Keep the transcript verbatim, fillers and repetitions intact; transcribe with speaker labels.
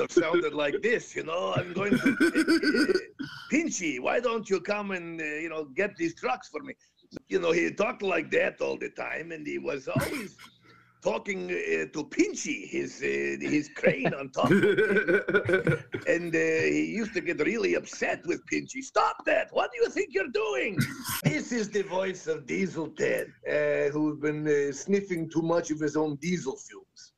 Speaker 1: answer sounded like this, you know, I'm going to, uh, Pinchy, why don't you come and, uh, you know, get these trucks for me? You know, he talked like that all the time, and he was always talking uh, to Pinchy, his uh, his crane on top of him. And uh, he used to get really upset with Pinchy. Stop that! What do you think you're doing? This is the voice of Diesel Ted, uh, who's been uh, sniffing too much of his own diesel fumes.